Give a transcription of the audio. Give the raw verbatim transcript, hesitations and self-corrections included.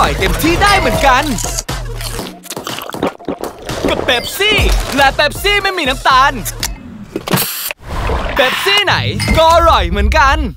ร่อยเต็มที่ได้เหมือนกันกับเป๊ปซี่และเป๊ปซี่ไม่มีน้ำตาลเป๊ปซี่ไหนก็อร่อยเหมือนกัน